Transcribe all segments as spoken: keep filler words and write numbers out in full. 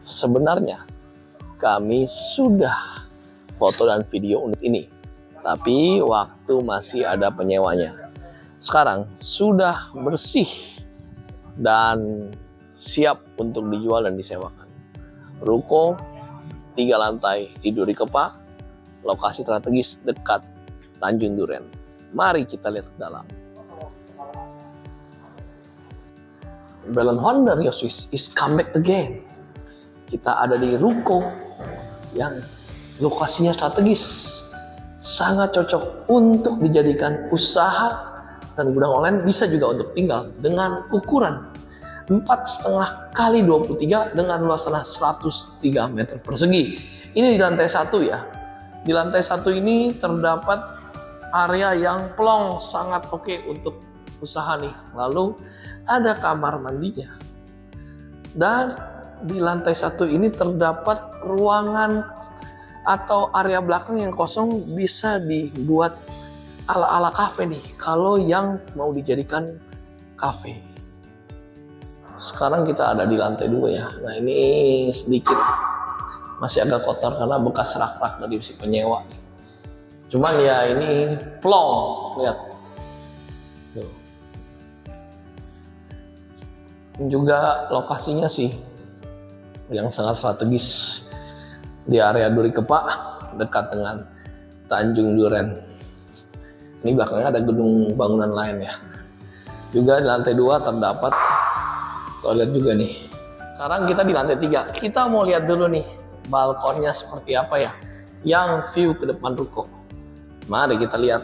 Sebenarnya kami sudah foto dan video unit ini, tapi waktu masih ada penyewanya. Sekarang sudah bersih dan siap untuk dijual dan disewakan. Ruko tiga lantai di Duri Kepa, lokasi strategis dekat Tanjung Duren. Mari kita lihat ke dalam. Balon Honda Rio Swiss is come back again. Kita ada di ruko yang lokasinya strategis, sangat cocok untuk dijadikan usaha dan gudang online, bisa juga untuk tinggal dengan ukuran empat koma lima kali dua puluh tiga dengan luas tanah seratus tiga meter persegi. Ini di lantai satu ya. Di lantai satu ini terdapat area yang plong, sangat oke untuk usaha nih. Lalu ada kamar mandinya. Dan di lantai satu ini terdapat ruangan atau area belakang yang kosong, bisa dibuat ala-ala kafe nih, kalau yang mau dijadikan kafe. Sekarang kita ada di lantai dua ya. Nah ini sedikit masih agak kotor karena bekas rak-rak dari si penyewa. Cuman ya ini plong, lihat. Tuh. Juga lokasinya sih yang sangat strategis di area Duri Kepa, dekat dengan Tanjung Duren. Ini belakangnya ada gedung bangunan lain ya. Juga di lantai dua terdapat toilet juga nih. Sekarang kita di lantai tiga. Kita mau lihat dulu nih balkonnya seperti apa ya, yang view ke depan ruko. Mari kita lihat.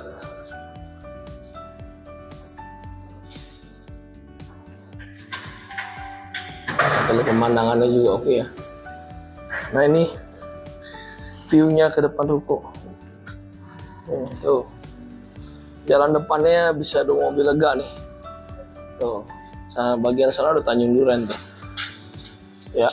Kalau pemandangannya juga oke ya. Nah ini view-nya ke depan ruko. Tuh. Jalan depannya bisa ada mobil lega nih. Tuh. Nah, bagian sana ada Tanjung Duren tuh. Ya.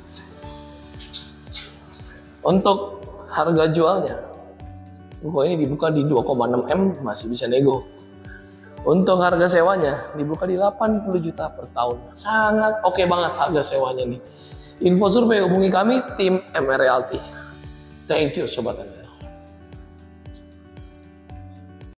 Untuk harga jualnya, ruko ini dibuka di dua koma enam M, masih bisa nego. Untuk harga sewanya dibuka di delapan puluh juta per tahun. Sangat oke banget harga sewanya nih. Info survei hubungi kami tim M R Realty. Thank you sobat Anda.